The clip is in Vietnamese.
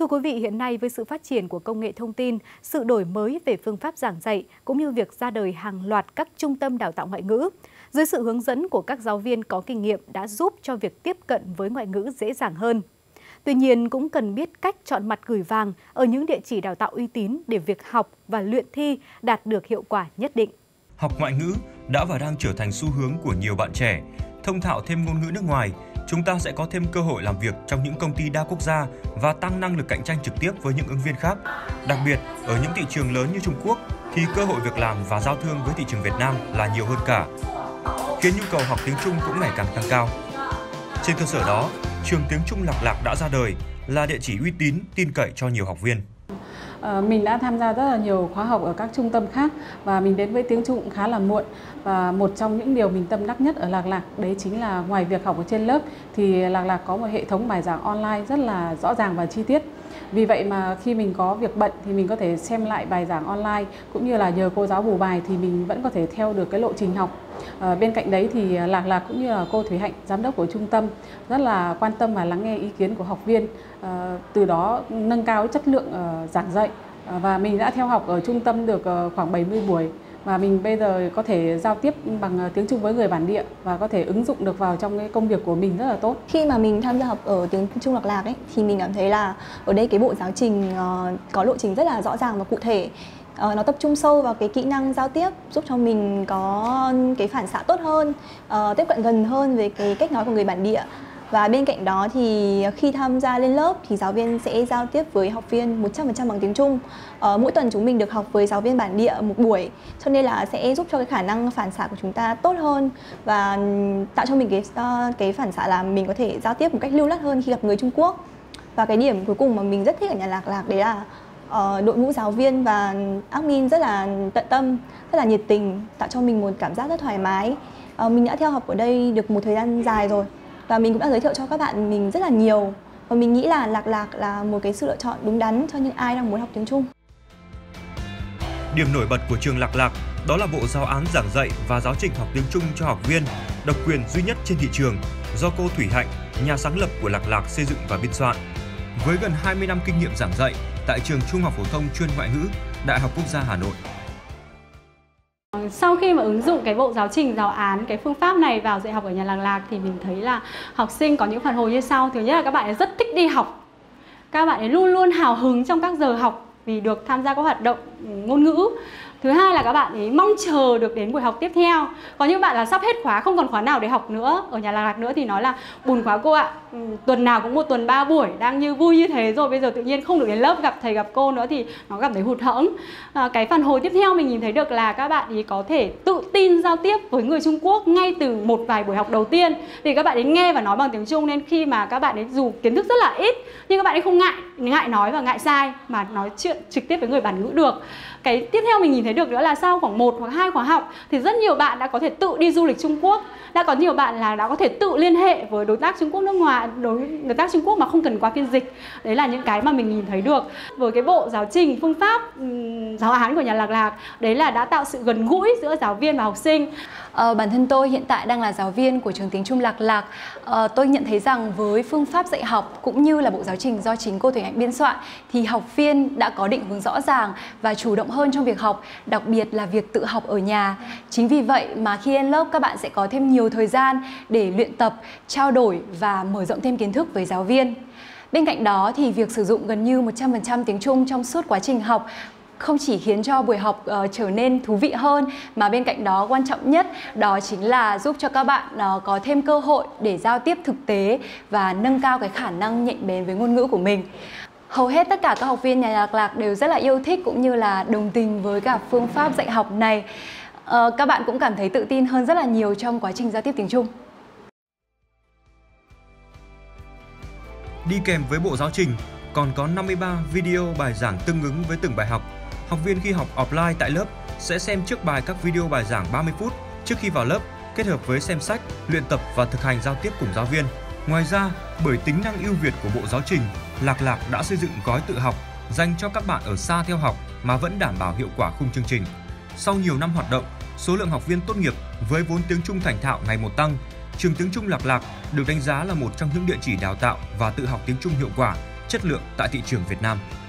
Thưa quý vị, hiện nay với sự phát triển của công nghệ thông tin, sự đổi mới về phương pháp giảng dạy cũng như việc ra đời hàng loạt các trung tâm đào tạo ngoại ngữ, dưới sự hướng dẫn của các giáo viên có kinh nghiệm đã giúp cho việc tiếp cận với ngoại ngữ dễ dàng hơn. Tuy nhiên, cũng cần biết cách chọn mặt gửi vàng ở những địa chỉ đào tạo uy tín để việc học và luyện thi đạt được hiệu quả nhất định. Học ngoại ngữ đã và đang trở thành xu hướng của nhiều bạn trẻ. Thông thạo thêm ngôn ngữ nước ngoài, chúng ta sẽ có thêm cơ hội làm việc trong những công ty đa quốc gia và tăng năng lực cạnh tranh trực tiếp với những ứng viên khác. Đặc biệt, ở những thị trường lớn như Trung Quốc thì cơ hội việc làm và giao thương với thị trường Việt Nam là nhiều hơn cả, khiến nhu cầu học tiếng Trung cũng ngày càng tăng cao. Trên cơ sở đó, trường Tiếng Trung Lạc Lạc đã ra đời, là địa chỉ uy tín, tin cậy cho nhiều học viên. Mình đã tham gia rất là nhiều khóa học ở các trung tâm khác và mình đến với tiếng Trung cũng khá là muộn. Và một trong những điều mình tâm đắc nhất ở Lạc Lạc đấy chính là ngoài việc học ở trên lớp thì Lạc Lạc có một hệ thống bài giảng online rất là rõ ràng và chi tiết. Vì vậy mà khi mình có việc bận thì mình có thể xem lại bài giảng online cũng như là nhờ cô giáo bù bài thì mình vẫn có thể theo được cái lộ trình học. Bên cạnh đấy thì Lạc Lạc cũng như là cô Thúy Hạnh, giám đốc của trung tâm rất là quan tâm và lắng nghe ý kiến của học viên, từ đó nâng cao chất lượng giảng dạy. Và mình đã theo học ở trung tâm được khoảng 70 buổi và mình bây giờ có thể giao tiếp bằng tiếng Trung với người bản địa và có thể ứng dụng được vào trong cái công việc của mình rất là tốt. Khi mà mình tham gia học ở tiếng Trung Lạc Lạc ấy, thì mình cảm thấy là ở đây cái bộ giáo trình có lộ trình rất là rõ ràng và cụ thể. Nó tập trung sâu vào cái kỹ năng giao tiếp, giúp cho mình có cái phản xạ tốt hơn, tiếp cận gần hơn với cái cách nói của người bản địa. Và bên cạnh đó thì khi tham gia lên lớp thì giáo viên sẽ giao tiếp với học viên 100% bằng tiếng Trung. Mỗi tuần chúng mình được học với giáo viên bản địa một buổi, cho nên là sẽ giúp cho cái khả năng phản xạ của chúng ta tốt hơn và tạo cho mình cái phản xạ là mình có thể giao tiếp một cách lưu loát hơn khi gặp người Trung Quốc. Và cái điểm cuối cùng mà mình rất thích ở nhà Lạc Lạc đấy là đội ngũ giáo viên và admin rất là tận tâm, rất là nhiệt tình, tạo cho mình một cảm giác rất thoải mái. Mình đã theo học ở đây được một thời gian dài rồi và mình cũng đã giới thiệu cho các bạn mình rất là nhiều. Và mình nghĩ là Lạc Lạc là một cái sự lựa chọn đúng đắn cho những ai đang muốn học tiếng Trung. Điểm nổi bật của trường Lạc Lạc đó là bộ giáo án giảng dạy và giáo trình học tiếng Trung cho học viên, độc quyền duy nhất trên thị trường do cô Thủy Hạnh, nhà sáng lập của Lạc Lạc xây dựng và biên soạn. Với gần 20 năm kinh nghiệm giảng dạy tại trường Trung học phổ thông chuyên ngoại ngữ, Đại học Quốc gia Hà Nội. Sau khi mà ứng dụng cái bộ giáo trình, giáo án, cái phương pháp này vào dạy học ở nhà Lạc Lạc thì mình thấy là học sinh có những phản hồi như sau. Thứ nhất là các bạn ấy rất thích đi học. Các bạn ấy luôn luôn hào hứng trong các giờ học vì được tham gia các hoạt động ngôn ngữ. Thứ hai là các bạn ấy mong chờ được đến buổi học tiếp theo. Có những bạn là sắp hết khóa, không còn khóa nào để học nữa ở nhà Lạc Lạc nữa thì nói là buồn quá cô ạ, tuần nào cũng một tuần 3 buổi, đang như vui như thế rồi, bây giờ tự nhiên không được đến lớp gặp thầy gặp cô nữa thì nó cảm thấy hụt hẫng. Cái phản hồi tiếp theo mình nhìn thấy được là các bạn ấy có thể tự tin giao tiếp với người Trung Quốc ngay từ một vài buổi học đầu tiên. Thì các bạn ấy nghe và nói bằng tiếng Trung nên khi mà các bạn ấy dù kiến thức rất là ít nhưng các bạn ấy không ngại nói và ngại sai mà nói chuyện trực tiếp với người bản ngữ được. Cái tiếp theo mình nhìn thấy được nữa là sau khoảng 1 hoặc 2 khóa học thì rất nhiều bạn đã có thể tự đi du lịch Trung Quốc. Đã có nhiều bạn là đã có thể tự liên hệ với đối tác Trung Quốc nước ngoài, đối tác Trung Quốc mà không cần qua phiên dịch. Đấy là những cái mà mình nhìn thấy được. Với cái bộ giáo trình, phương pháp, giáo án của nhà Lạc Lạc, đấy là đã tạo sự gần gũi giữa giáo viên và học sinh. Bản thân tôi hiện tại đang là giáo viên của trường Tiếng Trung Lạc Lạc. Tôi nhận thấy rằng với phương pháp dạy học cũng như là bộ giáo trình do chính cô Thủy Hạnh biên soạn thì học viên đã có định hướng rõ ràng và chủ động hơn trong việc học, đặc biệt là việc tự học ở nhà. Chính vì vậy mà khi lên lớp các bạn sẽ có thêm nhiều thời gian để luyện tập, trao đổi và mở rộng thêm kiến thức với giáo viên. Bên cạnh đó thì việc sử dụng gần như 100% tiếng Trung trong suốt quá trình học không chỉ khiến cho buổi học trở nên thú vị hơn mà bên cạnh đó quan trọng nhất đó chính là giúp cho các bạn có thêm cơ hội để giao tiếp thực tế và nâng cao cái khả năng nhạy bén với ngôn ngữ của mình. Hầu hết tất cả các học viên nhà Lạc Lạc đều rất là yêu thích cũng như là đồng tình với cả phương pháp dạy học này. Các bạn cũng cảm thấy tự tin hơn rất là nhiều trong quá trình giao tiếp tiếng Trung. Đi kèm với bộ giáo trình còn có 53 video bài giảng tương ứng với từng bài học. Học viên khi học offline tại lớp sẽ xem trước bài các video bài giảng 30 phút trước khi vào lớp, kết hợp với xem sách, luyện tập và thực hành giao tiếp cùng giáo viên. Ngoài ra, bởi tính năng ưu việt của bộ giáo trình, Lạc Lạc đã xây dựng gói tự học dành cho các bạn ở xa theo học mà vẫn đảm bảo hiệu quả khung chương trình. Sau nhiều năm hoạt động, số lượng học viên tốt nghiệp với vốn tiếng Trung thành thạo ngày một tăng. Trường Tiếng Trung Lạc Lạc được đánh giá là một trong những địa chỉ đào tạo và tự học tiếng Trung hiệu quả chất lượng tại thị trường Việt Nam.